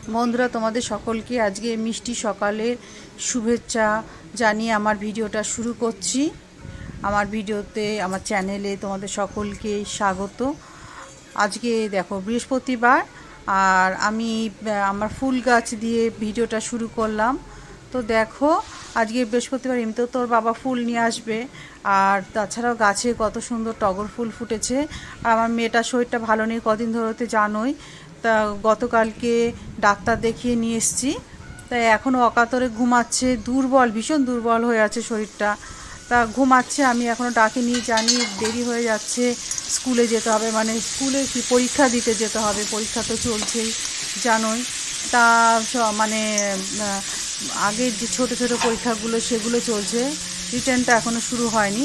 বন্ধুরা, তোমাদের সকলকে আজকে মিষ্টি সকালের শুভেচ্ছা জানিয়ে আমার ভিডিওটা শুরু করছি। আমার ভিডিওতে, আমার চ্যানেলে তোমাদের সকলকে স্বাগত। আজকে দেখো বৃহস্পতিবার, আর আমি আমার ফুল গাছ দিয়ে ভিডিওটা শুরু করলাম। তো দেখো, আজকে বৃহস্পতিবার, এমনিতেও তোর বাবা ফুল নিয়ে আসবে, আর তাছাড়াও গাছে কত সুন্দর টগর ফুল ফুটেছে। আর আমার মেয়েটার শরীরটা ভালো নেই কদিন ধরে, জানোই। তা গতকালকে ডাক্তার দেখিয়ে নিয়ে এসেছি। তাই এখনও অকাতরে ঘুমাচ্ছে, দুর্বল, ভীষণ দুর্বল হয়ে আছে শরীরটা। তা ঘুমাচ্ছে, আমি এখনও ডাকিনি, জানি দেরি হয়ে যাচ্ছে, স্কুলে যেতে হবে, মানে স্কুলে কি পরীক্ষা দিতে যেতে হবে, পরীক্ষা তো চলছেই জানোই। তা মানে আগের যে ছোটো ছোটো পরীক্ষাগুলো সেগুলো চলছে, রিটার্নটা এখনও শুরু হয়নি।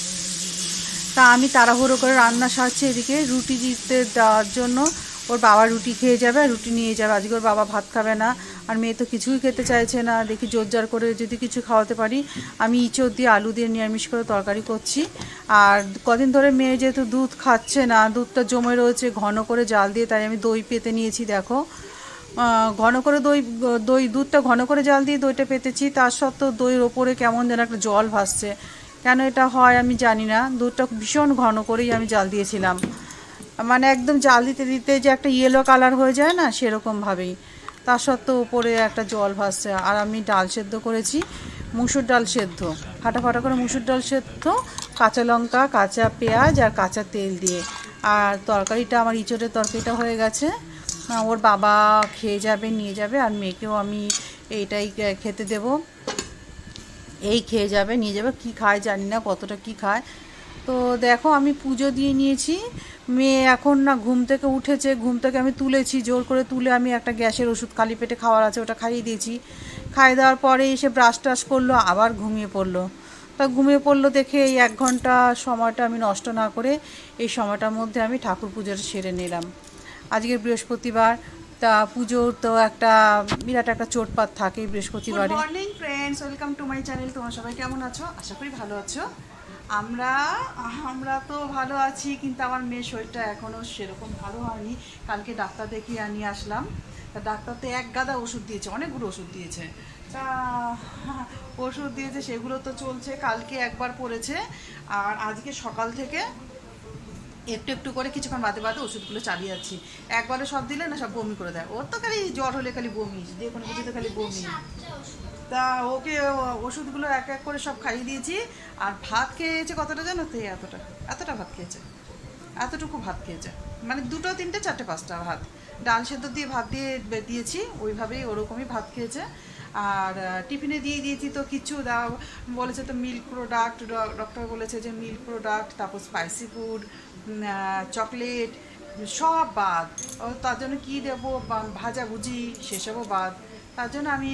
তা আমি তাড়াহুড়ো করে রান্না সারছি, এদিকে রুটি দিতে দেওয়ার জন্য। ওর বাবা রুটি খেয়ে যাবে, রুটি নিয়ে যাবে। আজকে ওর বাবা ভাত খাবে না, আর মেয়ে তো কিছুই খেতে চাইছে না। দেখি জোরজার করে যদি কিছু খাওয়াতে পারি। আমি ইঁচড় দিয়ে আলু দিয়ে নিরামিষ করে তরকারি করছি। আর কদিন ধরে মেয়ে যেহেতু দুধ খাচ্ছে না, দুধটা জমে রয়েছে, ঘন করে জাল দিয়ে, তাই আমি দই পেতে নিয়েছি। দেখো, ঘন করে দুধটা ঘন করে জাল দিয়ে দইটা পেতেছি। তার সত্ত্বেও দইয়ের ওপরে কেমন যেন একটা জল ভাসছে। কেন এটা হয় আমি জানি না। দুধটা ভীষণ ঘন করেই আমি জাল দিয়েছিলাম, মানে একদম জাল দিতে দিতে যে একটা ইয়েলো কালার হয়ে যায় না, সেরকমভাবেই। তার সত্ত্বেও উপরে একটা জল ভাসছে। আর আমি ডাল সেদ্ধ করেছি, মুসুর ডাল সেদ্ধ, ফাটা করে মুসুর ডাল সেদ্ধ, কাঁচা লঙ্কা, কাঁচা পেঁয়াজ আর কাঁচা তেল দিয়ে। আর তরকারিটা, আমার ইঁচড়ের তরকারিটা হয়ে গেছে। ওর বাবা খেয়ে যাবে, নিয়ে যাবে, আর মেয়েকেও আমি এইটাই খেতে দেব। এই খেয়ে যাবে, নিয়ে যাবে, কি খায় জানি না, কতটা কি খায়। তো দেখো, আমি পুজো দিয়ে নিয়েছি। মেয়ে এখন না ঘুম থেকে উঠেছে, ঘুম থেকে আমি তুলেছি, জোর করে তুলে আমি একটা গ্যাসের ওষুধ খালি পেটে খাওয়ার আছে, ওটা খাইয়ে দিয়েছি। খাইয়ে দেওয়ার পরে এসে ব্রাশ টাশ করলো, আবার ঘুমিয়ে পড়লো। তা ঘুমিয়ে পড়লো দেখে এই 1 ঘন্টা সময়টা আমি নষ্ট না করে এই সময়টার মধ্যে আমি ঠাকুর পুজোটা সেরে নিলাম। আজকে বৃহস্পতিবার, তা পুজোর তো একটা বিরাট একটা চোটপাট থাকে বৃহস্পতিবারে। Good morning friends, welcome to my channel. তোমরা সবাই কেমন আছো? আশা করি ভালো আছো। আমরা তো ভালো আছি, কিন্তু আমার মেয়ের শরীরটা এখনও সেরকম ভালো হয়নি। কালকে ডাক্তার দেখিয়ে নিয়ে আসলাম। তা ডাক্তার তো এক গাদা ওষুধ দিয়েছে, অনেকগুলো ওষুধ দিয়েছে। তা ওষুধ দিয়েছে, সেগুলো তো চলছে। কালকে একবার পড়েছে, আর আজকে সকাল থেকে একটু একটু করে কিছুক্ষণ বাদে বাদে ওষুধগুলো চালিয়ে যাচ্ছি। একবারে সব দিলে না, সব বমি করে দেয়। ওর তো খালি জ্বর হলে খালি বমি, যে কোনো কিছুতে খালি বমি। তা ওকে ওষুধগুলো এক এক করে সব খাইয়ে দিয়েছি। আর ভাত খেয়েছে কতটা জানো তো? এতটা ভাত খেয়েছে, এতটুকু ভাত খেয়েছে, মানে 2, 3, 4, 5টা ভাত। ডাল সেদ্ধ দিয়ে ভাত দিয়েছি, ওইভাবেই ওরকমই ভাত খেয়েছে। আর টিফিনে দিয়ে দিয়েছি, তো কিছু দাও বলেছে, তো মিল্ক প্রোডাক্ট, ডক্টর বলেছে যে মিল্ক প্রোডাক্ট, তারপর স্পাইসি ফুড, চকলেট সব বাদ। তার জন্য কী দেবো, ভাজাভুজি সেসবও বাদ। তার জন্য আমি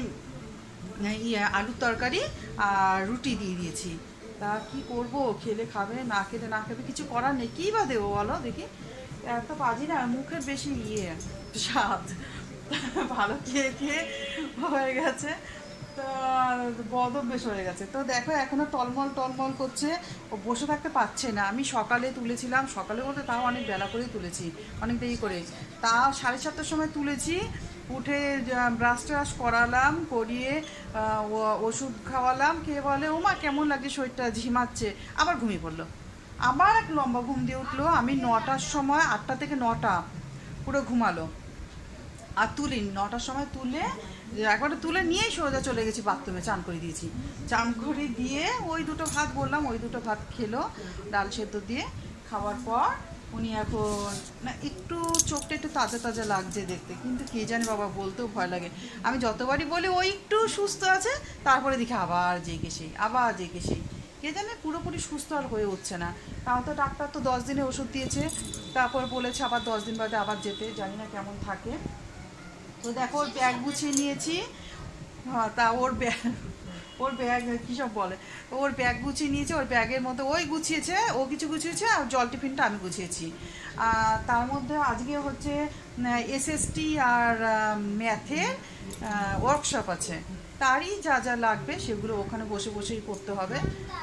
আলুর তরকারি আর রুটি দিয়ে দিয়েছি। তা কি করব, খেলে খাবে, না খেলে না খাবে, কিছু করার নেই। কী বা দেবো বলো দেখি? এত পাজি না, মুখের বেশি স্বাদ, ভালো খেয়ে খেয়ে হয়ে গেছে, তো বদভ্যাস হয়ে গেছে। তো দেখো, এখনও টলমল করছে, ও বসে থাকতে পারছে না। আমি সকালে তুলেছিলাম, সকালে বলতে তাও অনেক বেলা করেই তুলেছি, অনেক দেরি করে, তাও 7:30টার সময় তুলেছি। উঠে ব্রাশ ট্রাশ করালাম, করিয়ে ওষুধ খাওয়ালাম। খেয়ে বলে, ও মা কেমন লাগছে শরীরটা, ঝিমাচ্ছে। আবার ঘুমিয়ে পড়লো, আবার এক লম্বা ঘুম দিয়ে উঠলো। আমি 9টার সময়, 8টা থেকে 9টা পুরো ঘুমালো। আর তুলিনি, 9টার সময় তুলে একবারে তুলে নিয়েই সোজা চলে গেছি বাথরুমে, চান করে দিয়েছি। চান করে দিয়ে ওই 2টো ভাত বললাম, ওই 2টো ভাত খেলো ডাল সেদ্ধ দিয়ে। খাওয়ার পর উনি এখন না, একটু চোখটা একটু তাজা তাজা লাগছে দেখতে, কিন্তু কে জানে বাবা, বলতেও ভয় লাগে। আমি যতবারই বলি ওই একটু সুস্থ আছে, তারপরে দেখি আবার জেগে সেই কে জানে পুরোপুরি সুস্থ আর হয়ে উঠছে না। তাও তো ডাক্তার তো 10 দিনের ওষুধ দিয়েছে, তারপর বলেছে আবার 10 দিন বাদে আবার যেতে, জানি না কেমন থাকে। তো দেখো, ওর ব্যাগ গুছিয়ে নিয়েছি। হ্যাঁ, তা ওর ব্যাগ কী সব বলে, ওর ব্যাগ গুছিয়ে নিয়েছে। ওর ব্যাগের মধ্যে ওই গুছিয়েছে, ও কিছু গুছিয়েছে, আর জল টিফিনটা আমি গুছিয়েছি। তার মধ্যে আজকে হচ্ছে এসএসটি আর ম্যাথের ওয়ার্কশপ আছে, তারই যা যা লাগবে সেগুলো ওখানে বসে বসেই করতে হবে।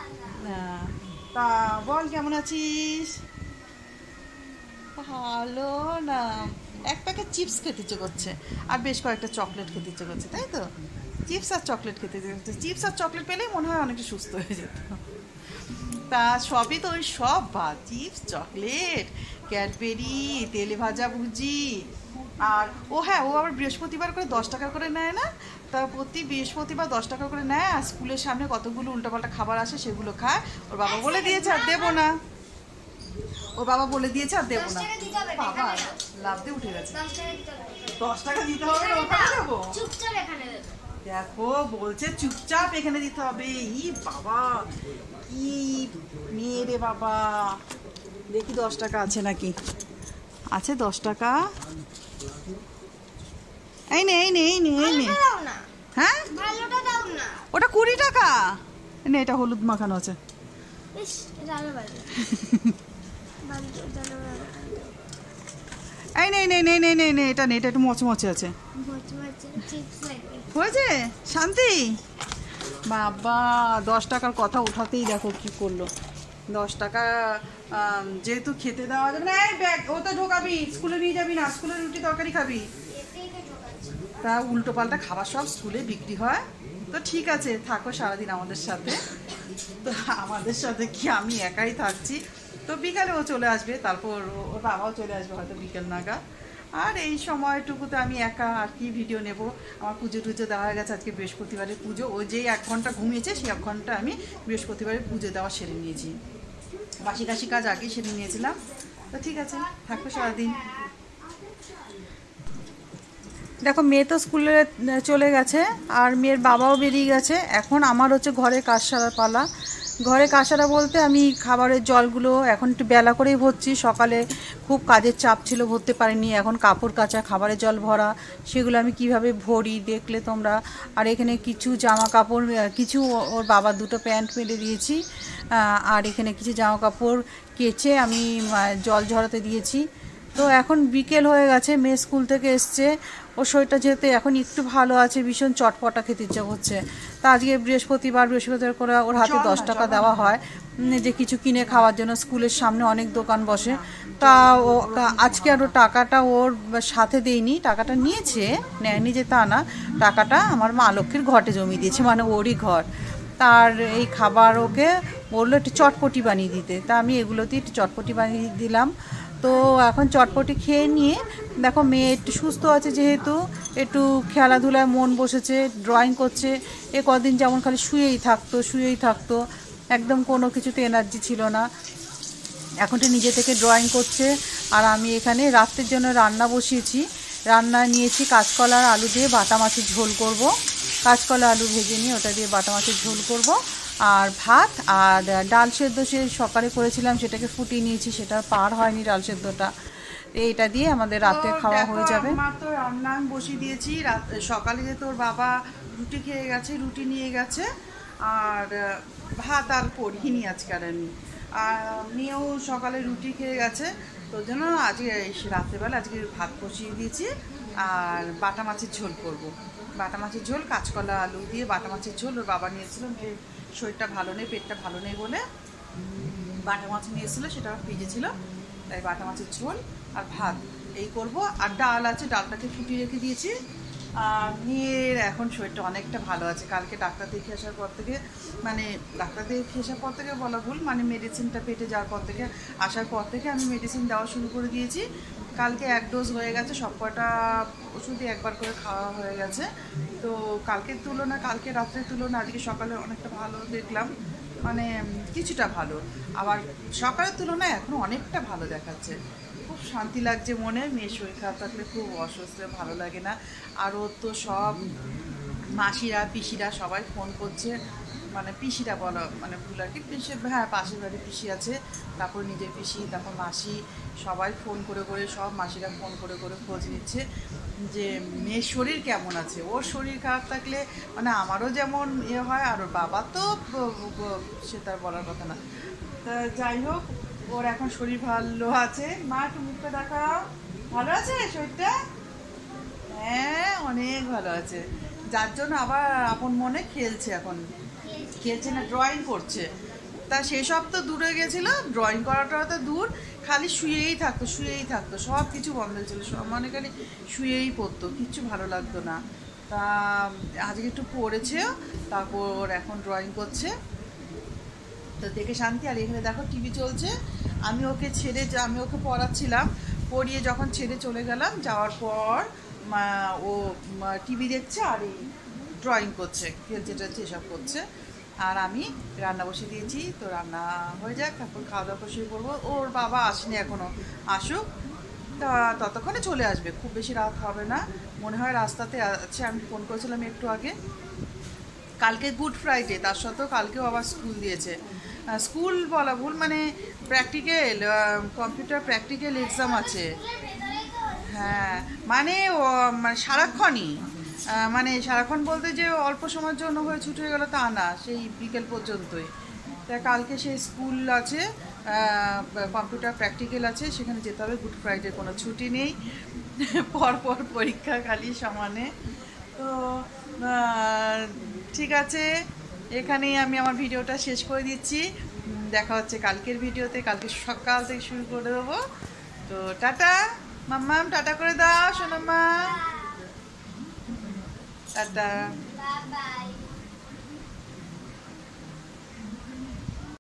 তা বল, কেমন আছিস? ভালো না, এক প্যাকেট চিপস খেতে ইচ্ছে করছে আর বেশ কয়েকটা চকলেট খেতে ইচ্ছে করছে, তাই তো? চিপস আর চকলেট খেতে ইচ্ছে করছে, চিপস আর চকলেট পেলেই মনে হয় অনেকটা সুস্থ হয়ে যেত। তা সবই তো ওই সব ভাত, চিপস, চকলেট, ক্যাডবেরি, তেলে ভাজা ভুজি। আর ও হ্যাঁ, ও আবার বৃহস্পতিবার করে 10 টাকা করে নেয় না? তা প্রতি বৃহস্পতিবার 10 টাকা করে নেয়, আর স্কুলের সামনে কতগুলো উল্টাপাল্টা খাবার আসে সেগুলো খায়। ওর বাবা বলে দিয়েছে আর দেবো না, ওর বাবা বলে দিয়েছে আর দেবো না। বাবা লাভ দিয়ে উঠে গেছে। 10 টাকা দিতে হবে, ওখানে দেবো? দেখো বলছে চুপচাপ এখানে দিতে হবে। ই বাবা, কি মেয়ে রে বাবা। দেখি 10 টাকা আছে নাকি। আছে 10 টাকা। এই নে, এই নে, এই নে, এই নে। হ্যাঁ, ওটা 20 টাকা। না, এটা হলুদ মাখানো আছে। এই নে, নে, নে, নে, নে, নে, এটা নে, এটা একটু মচমচে আছে। হয়েছে শান্তি? বাবা 10 টাকার কথা উঠাতেই দেখো কি করলো। 10 টাকা যেহেতু খেতে দেওয়া যাবে না। এই ব্যাগ ওটা ঢোকাবি, স্কুলে নিয়ে যাবি না, স্কুলে রুটি তরকারি খাবি। তা উল্টো পাল্টা খাবার সব স্কুলে বিক্রি হয়। তো ঠিক আছে, থাকো সারাদিন আমাদের সাথে। তো আমাদের সাথে কি আমি একাই থাকছি? তো বিকালে ও চলে আসবে, তারপর ওর বাবাও চলে আসবে হয়তো বিকেল নাগাদ। আর এই সময়টুকুতে আমি একা আর কি ভিডিও নেব। আমার পুজো টুজো দেওয়া হয়ে গেছে, আজকে বৃহস্পতিবারের পুজো। ও যেই 1 ঘন্টা ঘুমিয়েছে সেই 1 ঘন্টা আমি বৃহস্পতিবারের পুজো দেওয়া সেরে নিয়েছি। বাসি কাশি কাজ আগেই সেরে নিয়েছিলাম। তো ঠিক আছে, থাকবো সারাদিন। দেখো মেয়ে তো স্কুলে চলে গেছে আর মেয়ের বাবাও বেরিয়ে গেছে। এখন আমার হচ্ছে ঘরে কাজ সারার পালা। ঘরে কাজ সারা বলতে আমি খাবারের জলগুলো এখন একটু বেলা করেই ভরছি। সকালে খুব কাজের চাপ ছিল, ভরতে পারিনি। এখন কাপড় কাচা, খাবারের জল ভরা, সেগুলো আমি কিভাবে ভরি দেখলে তোমরা। আর এখানে কিছু জামা কাপড়, কিছু ওর বাবার 2টো প্যান্ট মেলে দিয়েছি। আর এখানে কিছু জামা কাপড় কেচে আমি জল ঝরাতে দিয়েছি। তো এখন বিকেল হয়ে গেছে, মেয়ে স্কুল থেকে এসছে। ওর শরীরটা যেহেতু এখন একটু ভালো আছে, ভীষণ চটপটা খেতে ইচ্ছে করছে। তা আজকে বৃহস্পতিবার করে ওর হাতে 10 টাকা দেওয়া হয় যে কিছু কিনে খাওয়ার জন্য। স্কুলের সামনে অনেক দোকান বসে। তা ও আজকে আরও টাকাটা ওর সাথে দেয়নি, টাকাটা নিয়েছে, নেয়নি যে তা না, টাকাটা আমার মা লক্ষ্মীর ঘটে জমিয়ে দিয়েছে, মানে ওরই ঘর। তার এই খাবার ওকে বললো একটু চটপটি বানিয়ে দিতে। তা আমি এগুলোতে একটু চটপটি বানিয়ে দিলাম। তো এখন চটপটি খেয়ে নিয়ে দেখো মেয়ে একটু সুস্থ আছে, যেহেতু একটু খেলাধুলায় মন বসেছে, ড্রয়িং করছে। এ কদিন যেমন খালি শুয়েই থাকতো, একদম কোনো কিছুতে এনার্জি ছিল না। এখন তো নিজে থেকে ড্রয়িং করছে। আর আমি এখানে রাত্রের জন্য রান্না বসিয়েছি। রান্না নিয়েছি কাঁচকলা আর আলু দিয়ে বাটা মাছের ঝোল করব। কাঁচকলা আলু ভেজে নিয়ে ওটা দিয়ে বাটা মাছের ঝোল করব। আর ভাত আর ডাল সেদ্ধ সে সকালে করেছিলাম, সেটাকে ফুটিয়ে নিয়েছি, সেটা পার হয়নি ডাল সেদ্ধটা। এইটা দিয়ে আমাদের রাতে খাওয়া হয়ে যাবে। আমার তো রান্না আমি বসিয়ে দিয়েছি। সকালে যে তোর বাবা রুটি খেয়ে গেছে, রুটি নিয়ে গেছে। আর ভাত আর করিনি আজকে আর আমি। আর মেয়েও সকালে রুটি খেয়ে গেছে। তোর জন্য আজকে রাত্রেবেলা আজকে ভাত বসিয়ে দিয়েছি আর বাটা মাছের ঝোল করব। বাটা মাছের ঝোল, কাঁচকলা আলু দিয়ে বাটা মাছের ঝোল। ওর বাবা নিয়েছিল, মেয়ের শরীরটা ভালো নেই, পেটটা ভালো নেই বলে বাটা মাছ নিয়েছিল, সেটা ফ্রিজে ছিল। তাই বাটা মাছের ঝোল আর ভাত এই করব। আর ডাল আছে, ডালটাকে ফুটিয়ে রেখে দিয়েছি। আর মেয়ের এখন শরীরটা অনেকটা ভালো আছে। কালকে ডাক্তার দেখে আসার পর থেকে, মানে ডাক্তার দেখে আসার পর থেকে বলা ভুল, মানে মেডিসিনটা পেটে যাওয়ার পর থেকে, আসার পর থেকে আমি মেডিসিন দেওয়া শুরু করে দিয়েছি। কালকে 1 ডোজ হয়ে গেছে, সব কটা ওষুধই একবার করে খাওয়া হয়ে গেছে। তো কালকের তুলনায়, কালকে রাত্রের তুলনায় আজকে সকালে অনেকটা ভালো দেখলাম, মানে কিছুটা ভালো। আবার সকালের তুলনায় এখন অনেকটা ভালো দেখাচ্ছে। খুব শান্তি লাগছে মনে। মেয়ের শরীর খারাপ থাকলে খুব অসুস্থ, ভালো লাগে না। আর ওর তো সব মাসিরা পিসিরা সবাই ফোন করছে, মানে পিসিরা বলো মানে ভুল আর কি, পিসি, হ্যাঁ পাশের বাড়ি পিসি আছে, তারপর নিজের পিসি, তারপর মাসি, সবাই ফোন করে সব মাসিরা ফোন করে খোঁজ নিচ্ছে যে মেয়ের শরীর কেমন আছে। ওর শরীর খারাপ থাকলে মানে আমারও যেমন ইয়ে হয়, আর ওর বাবা তো সে তার বলার কথা না। তা যাই হোক, ওর এখন শরীর ভালো আছে। মা একটু মুখটা দেখাও, ভালো আছে শরীরটা? হ্যাঁ অনেক ভালো আছে, যার জন্য আবার আপন মনে খেলছে। এখন খেলছে না, ড্রয়িং করছে। তা সেসব তো দূরে গেছিল, ড্রয়িং করাটা তো দূর, খালি শুয়েই থাকতো, সব কিছু বন্ধ ছিল, সব মানে খালি শুয়েই পড়তো, কিচ্ছু ভালো লাগতো না। তা আজকে একটু পড়েছে, তারপর এখন ড্রয়িং করছে, তো দেখে শান্তি। আর এখানে দেখো টিভি চলছে, আমি ওকে পড়াচ্ছিলাম, পড়িয়ে যখন ছেড়ে চলে গেলাম, যাওয়ার পর ও টিভি দেখছে আর এই ড্রয়িং করছে, খেলছে টেলছে এসব করছে। আর আমি রান্না বসিয়ে দিয়েছি, তো রান্না হয়ে যাক, তারপর খাওয়া দাওয়া শুরু করবো। ওর বাবা আসেনি এখনও, আসুক, তা ততক্ষণে চলে আসবে, খুব বেশি রাত হবে না মনে হয়। রাস্তাতে আছে, আমি ফোন করেছিলাম একটু আগে। কালকে গুড ফ্রাইডে, তার সত্ত্বেও কালকেও আবার স্কুল দিয়েছে। স্কুল বলা ভুল, মানে প্র্যাকটিক্যাল, কম্পিউটার প্র্যাকটিক্যাল এক্সাম আছে। হ্যাঁ, মানে সারাক্ষণই, মানে সারাক্ষণ বলতে যে অল্প সময়ের জন্য হয়ে ছুটি হয়ে গেলো তা না, সেই বিকেল পর্যন্তই। তা কালকে সেই স্কুল আছে, কম্পিউটার প্র্যাকটিক্যাল আছে, সেখানে যেতে হবে। গুড ফ্রাইডে কোনো ছুটি নেই, পরপর পরীক্ষা খালি সমানে। তো ঠিক আছে, এখানেই আমি আমার ভিডিওটা শেষ করে দিচ্ছি। দেখা হচ্ছে কালকের ভিডিওতে, কালকে সকাল থেকে শুরু করে দেবো। তো টাটা মাম্মাম, টাটা করে দাও সোনাম্মা, টাটা।